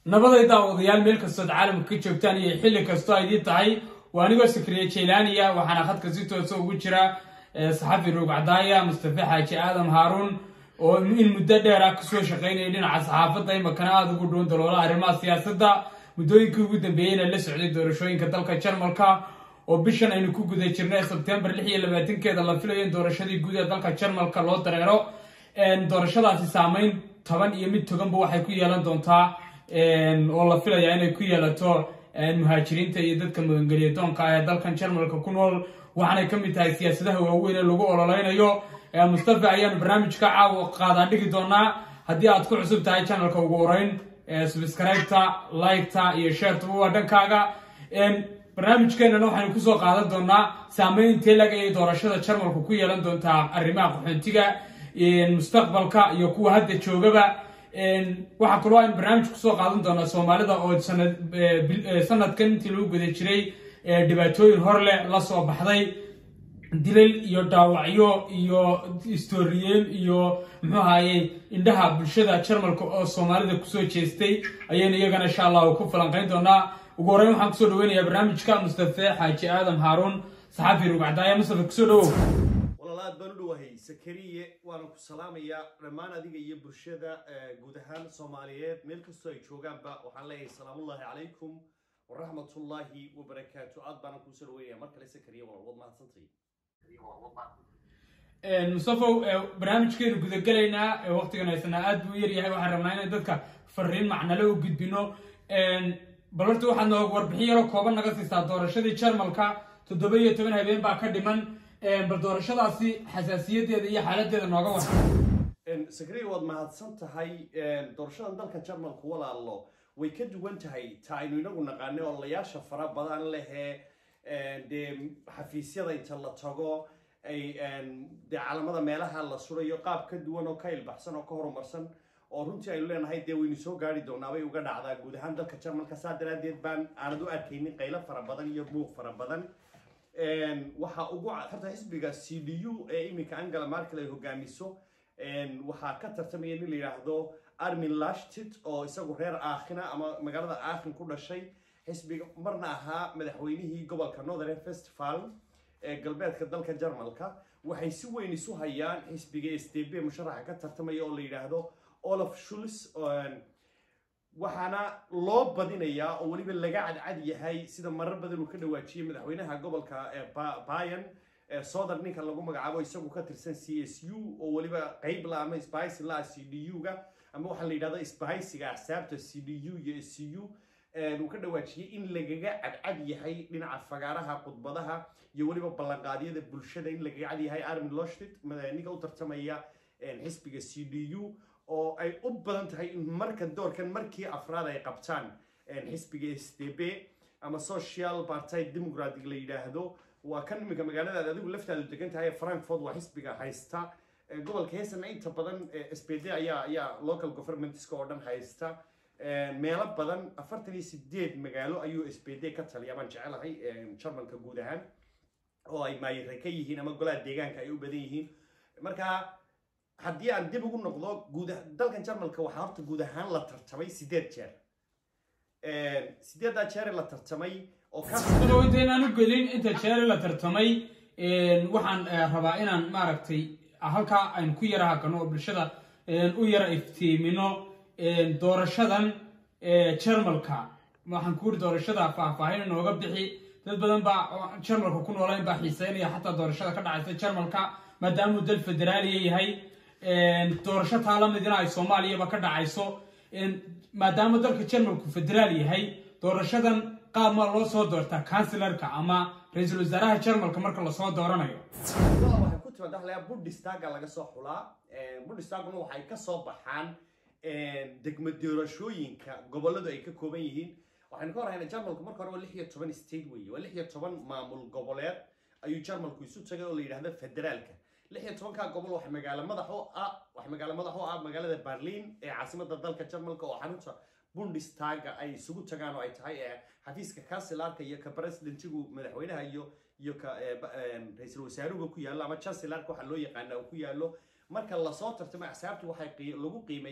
nabaday daawadayaal meel kastoo caalamka ka joogtaan iyo xilli kastoo ay idin tahay waa anigoo Sakariya Jeylaaniya waxaana khadka si toos ah ugu jira saxafi Roog Cadaaya Mustafa Xaaji Aadam Haarun oo in muddo dheer ah kasoo shaqeynayay dhinaca saxaafadda imakana aad ugu dhow daloola arrimaha siyaasadda muddooyinkii ugu dambeeyayna la socday doorashooyinka dalka Jarmalka oo bishan aynu ku guda jirnay September 26keeda la filayo in doorashadii guud ee dalka Jarmalka loo dareero doorashadaasi saameyn toban iyo mid toganba waxay ku yeelan doontaa oo la filayaa inay ku yeelato muhaajiriinta iyo dadka magangeliya doonka ah ee dalkan Jarmalka ku nool waxaanay ka mid tahay siyaasadaha waaweyn ee lagu ololeynayo Mustafa ayaanu barnaamijka caawa qaada dhigi doonaa haddii aad ku cusub tahay channelka ugu horeyn subscribe-ta like-ta iyo share-ta waa dhankaaga barnaamijkeennana waxaynu kusoo qaadan doonaa saameynta lag ay doorashada Jarmalka ku yeelan doontaa arrimaha qaxoontiga mustaqbalka iyo kuwa hadda joogaba waxa kaloo aan barnaamij kusoo qaadan doonaa Soomaalida oo sanadkan intii lagu guda jiray dhibaatooyin hor leh la soo baxday dilal iyo dhaawacyo iyo istoriyeen iyo muxuu ahaayay indhaha bulshada Jarmalka oo Soomaalida kusoo jeestay ayaan iyagana insha Allah ku falanqeyn doonaa ugu horeyn waxaan kusoo dhaweynayaa barnaamijka Mustafa Xaaji Aadam Haarun saxafi Roog Cadaaya Mustafa kusoo dhawow walaalaad baan u dhawahay Sakariya waan ku salaamayaa dhamaan adiga iyo bulshada guud ahaan Soomaaliyeed meel kastoo ay joogaanba waxaan leeyahay salaamullaahi calaykum wa rahmatullaahi wa barakaatuh aad baan ku soo dhaweynayaa markale Sakariya walaal mahadsantahay Mustafa barnaamijkeenu guda galaynaa waqtigan aysan aad buu yar yahay waxaan rabnaa in dadka fariin macnale u gudbino balorta waxaan noo warbixin yar oo kooban naga siisaa doorashadii Jarmalka 17 habeen baa ka dhiman bal doorashadaasi xasaasiyadeeda iyo xaaladeeda nooga waran Sakariya waad mahadsan tahay doorashadan dalka Jarmalka walaalo way ka duwan tahay taaynu inagu naqaanay oo layaasha fara badan leh de xafiisyada inta la tago ay de calaamada meelaha la surayo qaab ka duwan oo ka ilbaxsan oo ka horumarsan oo runtii ay leenahay de waynu soo gaari doonaa way uga dhacdaa guud ahaan dalka Jarmalka saadaradeed baan aanad u arkaynin qaylo fara badan iyo buuq fara badan waxa ugu xataa xisbiga CDU ee imika Angela Merkel ay hogaamiso waxa ka tartamaya in la yiraahdo Armin Laschet oo isagu reer Aakhina ama magaalada Aakhin ku dhashay xisbiga marna ahaa madaxweynihii gobolka Northern Westphalia ee galbeedka dalka Jarmalka waxay si weyn isu hayaan xisbiga SDP musharaxa ka tartamaya oo la yiraahdo Olaf Scholz waxaana loo badinayaa oo waliba laga cadcad yahay sida marar badan uu ka dhawaajiyay madaxweynaha gobolka Bayern Southern ninka lagu magacaabo isagu ka tirsan CSU oo waliba qayb la ama spice la CDU-ga ama waxa la yiraahdo spice-ga axsaabta CDU iyo SCU uu ka dhawaajiyay in lagaga cadcad yahay dhinaca fagaaraha khudbadaha iyo waliba ballanqaadyada bulshada in lagaga cad yahay Armin Laschet ninka u tartamaya xisbiga CDU oo ay u badan tahay in markan doorkan markii afraad ay qabtaan xisbiga SDP ama Social Party Democratic la yiraahdo waa kan imika magaalada adigu laftaadu degan tahay Frankfurt waa xisbiga haysta gobolka Hessen inta badan SPD ayaa local governments oo dhan haysta meelo badan 48 magaalo ayuu SPD ka taliya baan jecelahay Jarmalka guud ahaan oo ay maayir ka yihiin ama golaha deegaanka ay u badan yihiin marka haddii aan dib ugu noqdo guud dalkan Jarmalka waxa horta guud ahaan la tartamay 8 jeer 8 jeer la tartamay oo ka soo intaan u gelin inta jeer la tartamay waxaan rabaa inaan maaragtay halka aan ku yaraha kano bulshada u yara iftiimino doorashadan Jarmalka waxaan ku iri doorashada faahfaahin inooga bixi dad badan baa Jarmalka ku noolayn baa xiiseynaya xataa doorashada ka dhacaysa Jarmalka maadaama dal federaali yahay doorasho taalamidina ay Soomaaliya ka dhacayso maadaama dalka Jarmalku federaal yahay doorashadan qaab ma loo soo doortaa kanslarka ama ra'iisul wasaaraha Jarmalka marka la soo dooranayo waxa ku timaada halaya Bundestag laga soo xulaa Bundestaguna waxay ka soo baxaan degmo doorashooyinka gobolada ay ka kooban yihiin waxaan ka horreynaa Jarmalku marka hore 16 state weeye waa 16 maamul goboleed ayuu Jarmalku isu tagay oo la yiraahdo federaalka 16 gobol wax magaalo madax oo ah magaalada Berlin ee caasimadda dalka Jarmalka oo xarunta Bundestag ay isugu tagaan oo ay tahay xafiiska kanslarka iyo ka presidentigu madaxweynaha iyo ka ra'iisul wasaaruhu ku yaala ama chancellorka waxa loo yaqaan ku yaalo marka la soo tartamay axsaabtu waxay lagu qiimeeyaa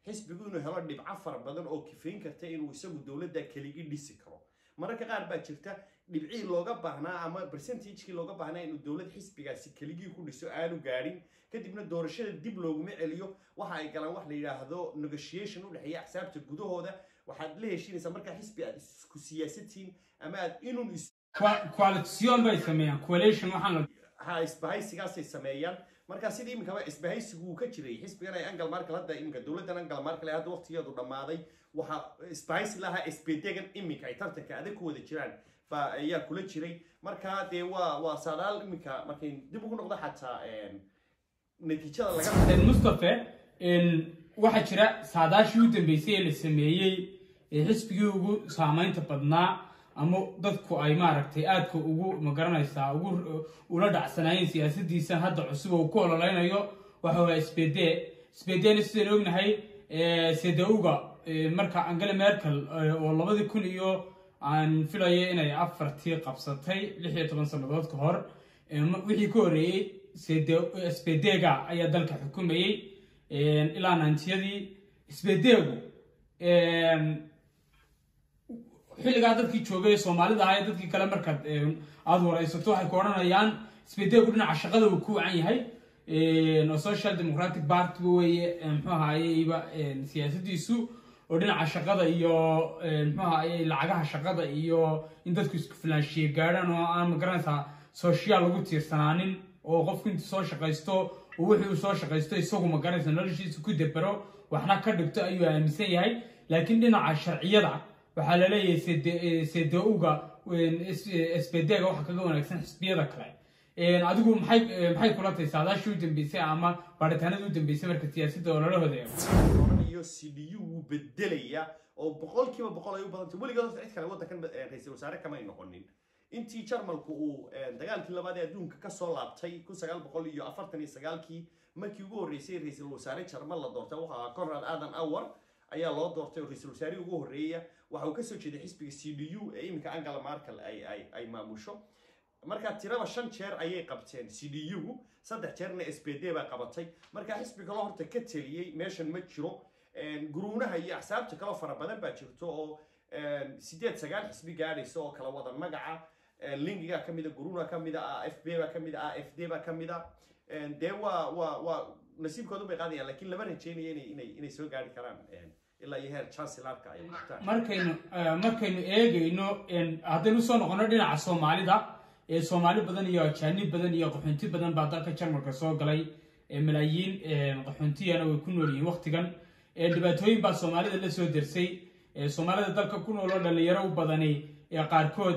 xisbigu inuu helo dhibco fara badan oo kifayn karta inuu isagu dowladda keligii dhisi karo mararka qaar baa jirta dhibcii looga baahnaa ama percentage-kii looga baahnaa inuu dowlad xisbigaasi keligii ku dhiso aanu gaadhin kadibna doorashada dib looguma celiyo waxa ay galaan wax la yidhaahdo negotiation u dhexeeya axsaabta gudahooda waxaad la heshiinaysaa markaa xisbi aad isku siyaasatiin ama aad inun coalition bay sameeyaan coalition waxaan ha isbahaysigaasay sameeyaan marka sidii iminkaba isbahaysigu uu ka jiray xisbigan ay Angela Merkel hadda iminka dowladdan Angela Merkel hadda waqtigeedu dhamaaday waxa isbahaysi lahaa SPD-gan iminka ay tartanka adag ku wada jiraan ba ayaa kula jiray marka dee waa saadaal iminka markay dib ugu noqdo xataa natiijada laga Mustafa waxa jira saadaashii u dambeysay ee la sameeyay xisbigii ugu saameynta badnaa ama dadku ay maaragtay aadka ugu magaranaysaa ugu ula dhacsanaayeen siyaasadiisa hadda cusub oo ku ololeynayo waxa waa SPD-na sidaan ognahay CDU-ga marka Angela Merkel oo 2000 iyo aan filayo inay 4 qabsatay 16 sanadood ka hor wixii ka horeeyay SPD-ga ayaa dalka xukumayay ilaa 90yadii SPD-gu xilligaa dadkii joogay Soomaalida ahaa dadkii kale marka aad waraysato waxay ku oranayaan SPD-gu dhinaca shaqada uu ku wacan yahay Social Democratic Party weeye muxuu ahaayayba siyaasadiisu oo dhinaca shaqada iyo muxuu ahaayay lacagaha shaqada iyo in dadku isku filaanshiye gaaraan oo aan magaranaysaa social lagu tiirsanaanin oo qofku inta soo shaqaysto oo wixii uu soo shaqaysto isagu magaranaysaa noloshiisa ku debero waxna ka dhigto ayuu aaminsan yahay laakiin dhinaca sharciyada waxa la leeyahay CDU-ga SPD-ga waxa kaga wanaagsan xisbiyada kale adigu maxay kula tahay saadaashii u dambeysay ama baaritaanada u dambeysay marka siyaasadda oo lala hodeeyo iyo CDU uu bedelaya oo boqolkiiba boqol ay u badantay weligood cid kale waddankan ra'iisul wasaare kama ay noqonin intii Jarmalku uu dagaalkii labaad ee adduunka ka soo laabtay 1949kii markii ugu horeysay ra'iisul wasaare Jarmal la doortay waxa Konrad Adenauer ayaa loo doortay ra'iisul wasaare ugu horeeya waxa uu ka soo jeeday xisbiga CDU ee iminka Angela Merkel ay maamusho marka tirada 5 jeer ayay qabteen CDU 3 jeerna SPD baa qabatay marka xisbiga loo horta ka taliyay meeshan ma jiro guruunaha iyo axsaabta kale fara badan baa jirto oo 8-9 xisbi gaadhayso oo kala wada magaca lingiga kamida guruuna kamida AFP baa kamida AFD baa kamida dee waa nasiibkoodu bay qaadayaan laakiin lama rajeynayo inay soo gaari karaan ilaa iyo heer chancellorka ay qabtaan markaynu eegayno haddaynu soo noqono dhinaca Soomaalida Soomaali badan iyo ajaanib badan iyo qaxoonti badan baa dalka Jarmalka soo galay malaayiin qaxoontiyana way ku nool yihiin waqtigan dhibaatooyin baa Soomaalida la soo dersay Soomaalida dalka ku nool oo dhalinyaro u badanay qaarkood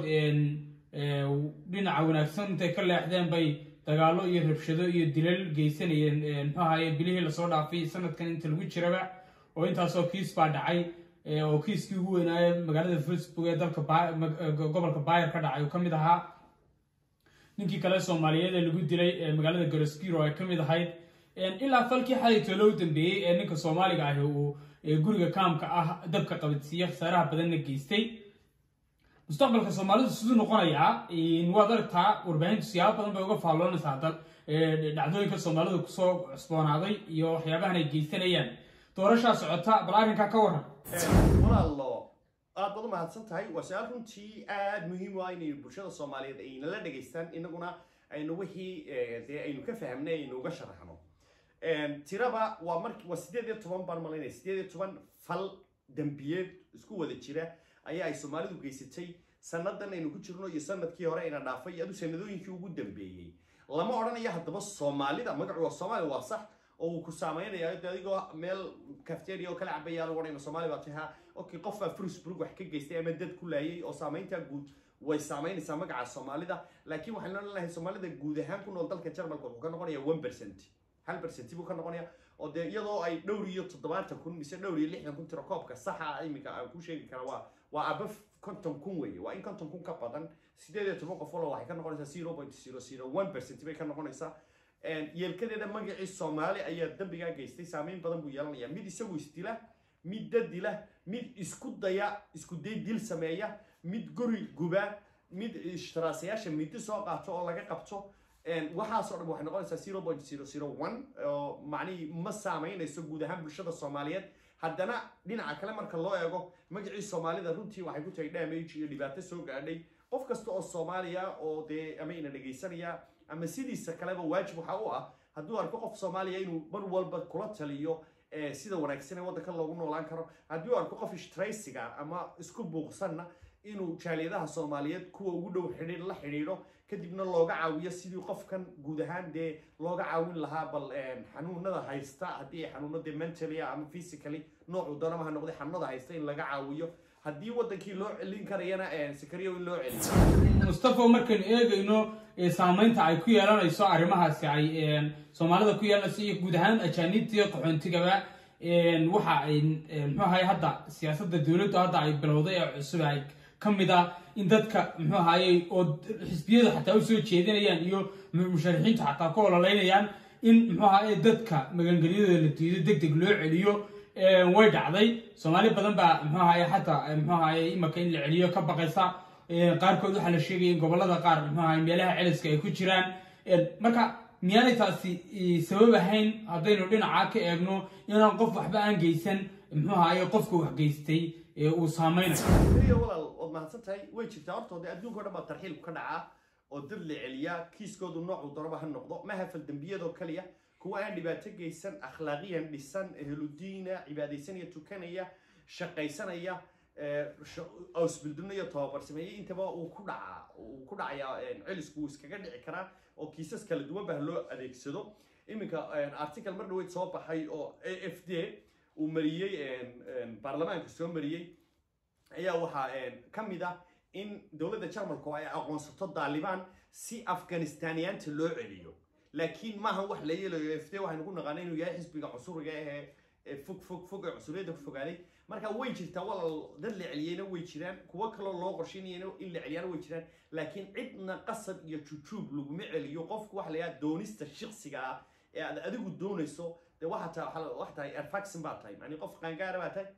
dhinaca wanaagsan intay ka leexdeen bay dagaalo iyo rabshado iyo dilal geysanayeen muxuu ahaayay bilihii la soo dhaafay sanadkan inta lagu jiraba oo intaasoo kiis baa dhacay oo kiiskii ugu weynaa magaalada Wolfsburg ee dalka gobolka Bayer ka dhacay oo kamid ahaa ninkii kale Soomaaliyeed ee lagu dilay magaalada Goroskiro ay kamid ahayd ilaa falkii xalayto loo dambeeyay ee ninka Soomaaliga ah uu guriga kaamka ah dabka qabadsiiyay khasaraha badanna geystay mustaqbalka Soomaalidu sidoo noqonaya in waad aragtaa warbaahintu siyaabo badan bay uga faalloonaysaa dhacdooyinka Soomaalidu ku soo cusboonaaday iyo waxyaabahan ay geysanayaan doorasha socota bal arrinka ka waran walaalo aad baad mahadsan tahay wasaal runtii aad muhiim ah inay bulshada Soomaaliyeed ay nala dhageystaan inaguna aynu wixii aynu ka fahamnay aynu uga sharaxno tiraba waa markii 18 baan malaynay 18 fal dambiyeed isku wada jira ayaa ay Soomaalidu geysatay sanadan aynu ku jirno iyo sanadkii hore ina dhaafay adu sanadooyinkii ugu dambeeyay lama oranayo hadaba Soomaalida magacu Soomaali waa sax oo ku saameynaya adigoo meel cafeteria oo kala cabayaan oo inay Soomaali baa tahay okay qof Wolfsburg wax ka geystay ama dad ku laayay oo saameynta guud way saameynaysaa magaca Soomaalida laakiin waxaan leeyahay Soomaalida guud ahaan ku nool dalka Jarmalka wuxuu ka noqonayaa 1% 1% buu ka noqonayaa oo de iyadoo ay dhowr iyo 70,000 mise dhowr iyo 60,000 tiro koobka saxa imika aan ku sheegi karaa waa above 50,000 weeye waa in 50,000 ka badan 18 qof oo waxay ka noqonaysaa 0.001% bay ka noqonaysaa yeelkadeeda magacii Soomaali ayaa dambiga geystay saameyn badan buu yeelanayaa mid isagu isdila mid dadila mid isku day dil sameeya mid guri guba mid ishtiraasiyaasha mid soo qaato oo laga qabto waxaas oo dhan waxay noqonaysaa 0.001 oo macni ma saameynayso guud ahaan bulshada Soomaaliyeed haddana dhinaca kale marka loo eego magacii soomaalida runtii waxay ku tahay damage iyo dhibaato soo gaadhay qof kasta oo Soomaaliya oo dee ama ina dhageysanaya ama sidiisa kaleba waajib waxa u ah hadduu arko qof Soomaaliya inuu mar walba kula taliyo sida wanaagsan ee waddanka loogu noolaan karo hadduu arko qof ishtiraysiga ama isku buuqsanna inuu jaaliyadaha Soomaaliyeed kuwa ugu dhow xiriir la xiriiro kadibna looga caawiyo sidii qofkan guud ahaan dee looga caawin lahaa bal xanuunada haysta haddii xanuunada mentally ama physically noocu doonama ha noqday xanuunada haysta in laga caawiyo haddii waddankii loo celin karayana Sakariyo in loo celiyo Mustafa markaan eegayno saamaynta ay ku yeelanayso arrimahaasi ay Soomaalida ku yeelanayso iyo guud ahaan ajaanibta qaxoontigaba waxa ay muxuu ahay hadda siyaasadda dawladda hadda ay bilowday ee cusub ay kamida in dadka muxuu ahaayay oo xisbiyada xataa u soo jeedinayaan iyo musharaxiinta xataa ku ololeynayaan in muxuu ahaayay dadka magangeliyada la diido degdeg loo celiyo way dhacday Soomaali badan baa muxuu ahaayay xataa muxuu ahaayay imaka in la celiyo ka baqaysa qaarkood waxa la sheegay in gobolada qaar muxuu ahaayay meelaha celiska ay ku jiraan marka miyaanay taasi sabab ahayn haddaynu dhinaca ka eegno inaan qof waxba aan geysan muxuu ahaayay qofka wax geystay uu saameynayo walaal wad mahadsantahay way jirtaa hortooda adduunka oo dhan baa tarxiil ka dhaca oo dad la celiya kiiskoodu noocu daraba ha noqdo ma hafal dambiyada kaliya kuwa aan dhibaato geysan akhlaaqiyan dhisan ehludiina cibaadaysan iyo tukanaya shaqaysanaya ausbildunaya tababar sameeyay intaba uu ku dhacaya celisku iskaga dhici karaa oo kiisas kala duwan baa loo adeegsado iminka article mar dhaweyd soo baxay oo AFD uu mariyay baarlamaanka soo mariyay ayaa waxa kamid ah in dawladda Jarmalku ay aqoonsato Taliban si Afghanistaaniyaanta loo celiyo laakiin maaha wax la yeelayo AFD waxaynu ku naqaanay inuu yahay xisbiga cusuriga ee fog cusuriyada ku fogaaday marka way jirtaa walaal dad la celiyayna way jiraan kuwa kale loo qorsheynayna in la celiyana way jiraan laakiin cidna qasab iyo jujuub laguma celiyo qofku wax la yahay doonista shakhsiga ah ee aad adigu doonayso de waxa tahay arfaxin baa tahay yani qof qaangaar baa tahay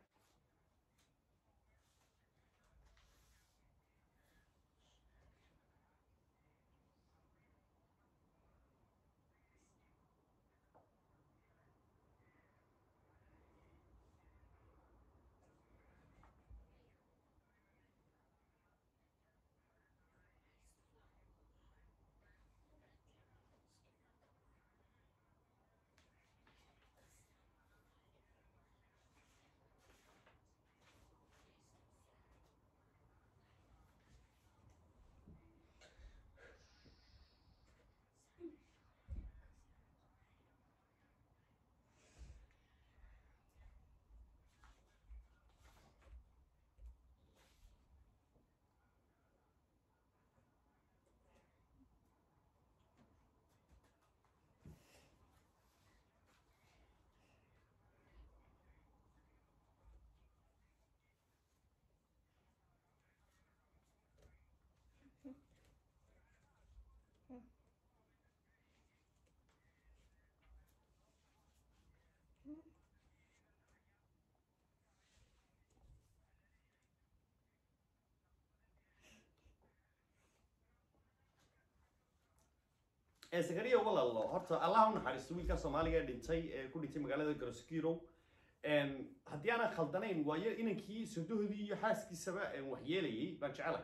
Sakariyo walaalo horta Allah u naxariisto wiilka Soomaaliga dhintay ku dhintay magaalada Garoskiro haddii aan khaldanayn waayo inankii suudoodii iyo xaaskiisaba wax yeelayay baan jecelahay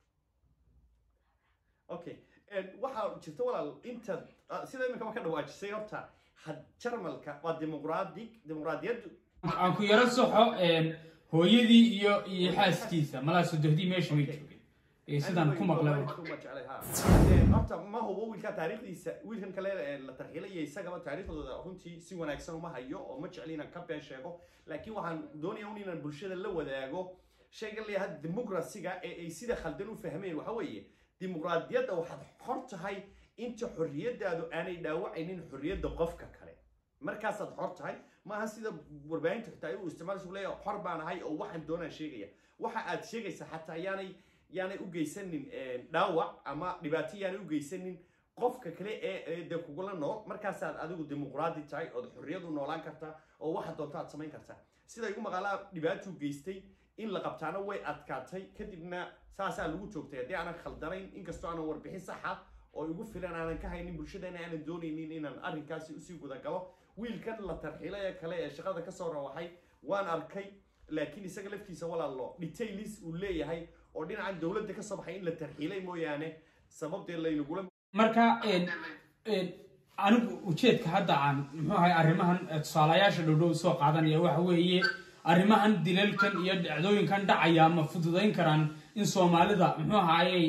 okay waxa jirta walaal inta sida imika ka dhawaajisay horta had Jarmalka waa dimuqraadiyad aan ku yara soxo hooyadii iyo xaaskiisa mala suudoodii meesha way joogeen sidaan ku maqlay horta ma hubo wiilka taariikhdiisa wiilkan kale la tarxiilay isagaba taariikhdooda runtii si wanaagsan uma hayo oo ma jeclina ka been sheego laakiin waxaan doonayaa inaan bulshada la wadaago shayga leeyahay dimuqraasiga ee ay sida khaldan u fahmeen waxa weeye dimuqraadiyadda waxaad xor tahay inta xorriyadaadu aanay dhaawacaynin xorriyadda qofka kale markaasaad xor tahay maaha sida warbaahinta xitaa ay u isticmaalayso leeyahay xor baan ahay oo waxaan doonaan sheegaya waxa aad sheegaysa xataa yaanay u geysanin dhaawac ama dhibaato yaanay u geysanin qofka kale ee de kugula nool markaasaad adigu dimuqraadi tahay ood xorriyad u noolaan kartaa oo waxa doonta aad samayn kartaa sida igu maqaalaa dhibaato geystay in la qabtaana way adkaatay kadibna saasaa lagu joogtay haddii aanan khaldanayn inkastoo aanan warbixin saxa oo igu filan aanan ka haynin bulshadana aanan doonaynin inaan arrinkaasi usii gudagalo wiilkan la tarxiilay kale ee shaqada ka soo rawaxay waan arkay laakiin isaga laftiisa walaalo details uu leeyahay oo dhinacan dawladda ka soo baxay in la tarxiilay mooyaane sababtee laynagula marka anigu ujeedka hadda aan muxuu ahay arrimahan tusaalayaasha dhowdhow soo qaadanaya waxa weeye arrimahan dilalkan iyo dhacdooyinkan dhacaya ma fududayn karaan in Soomaalida muxuu ahaayay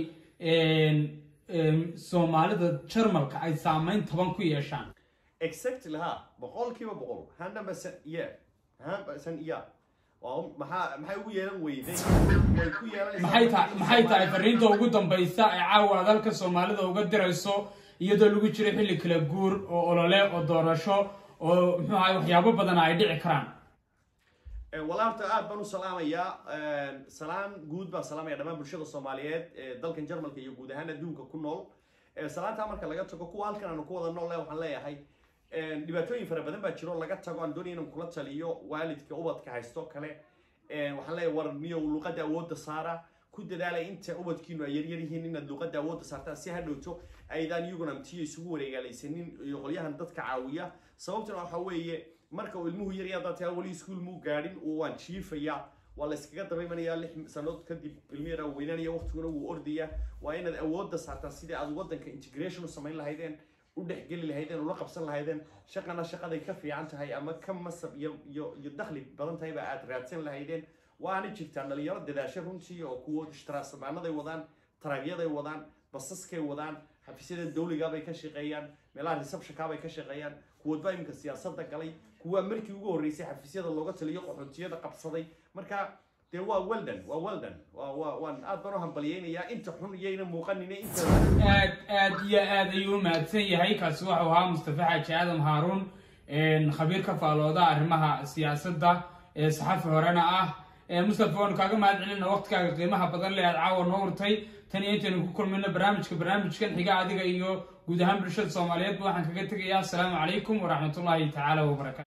Soomaalida Jarmalka ay saameyn taban ku yeeshaan exactly ha boqolkiiba boqol 100% yeah 100% yeah maxay ugu yeelan weyday way ku yeelanaysaa maxay tahay fariinta ugu dambaysa ee caawa dalka Soomaalida uga dirayso iyadoo lagu jiro xilli kala guur oo olole oo doorasho oo muxuu ahay waxyaabo badan ay dhici karaan walaarta aad baan u salaamaya salaam guud baa salaamaya dhamaan bulshada Soomaaliyeed ee dalkan Jarmalka iyo guud ahaan adduunka ku nool salaanta marka laga tago kuwa halkan aan ku wada nool waxaan leeyahay dhibaatooyin fara badan baa jiro laga tago aan doonayno kula taliyo waalidka ubadka haysto kale waxaan leeyahay war miyo luqada awoodda saara ku dadaala inta ubadkiinu ay yar yihiin inaad luqada awoodda saartaan si hadhowto aydan iyaguna amtiyo isugu wareegaalaysanin iyo qolyahan dadka caawiya sababtuna waxa weeye marka uu ilmuhu yar yahay dadka wali iskuul muu gaadhin oo waan jiifaya wala iskaga dabaymanaya 6 sanadood kadib ilmihiina weynanaya waqtiguna wuu ordaya waa inaad awoodda saartaan sidii aad wadanka integration u samayn lahaydeen u dhexgeli lahaydeen ula qabsan lahaydeen shaqaday ka fiican tahay ama ka masab iyo dakhli badan tahay ba aad raadsan lahaydeen waana jirtaan dhalinyaro dadaasho runtii oo kuwa ishtiraasamaanaday wadaan taraagiyaday wadaan basaskay wadaan xafiisyada dawliga bay ka shaqeeyaan meelaha reception-ka bay ka shaqeeyaan kuwa imka siyaasadda galay kuwa markii ugu horeysay xafiisyada looga taliyo qaxoontiyada qabsaday marka de waa weldan waan aad baan u hambalyeynaya inta xun iyayna muuqanina inta aad iyo aad ayuu mahadsan yahay kaasi waxa uu ahaa Mustafa Xaaji Aadam Haaruun khabiir ka faalooda arrimaha siyaasadda ee saxafi horena ah Mustafa waan kaaga mahadcelina waqtigaaga qiimaha badan leh aad caawa noo hurtay tan iyo intaanu ku kulmayno barnaamijkan xiga adiga iyo guud ahaan bulshada Soomaaliyeed waxaan kaga tegayaa assalaamu calaykum waraxmatullaahi tacaala wabarakaatuh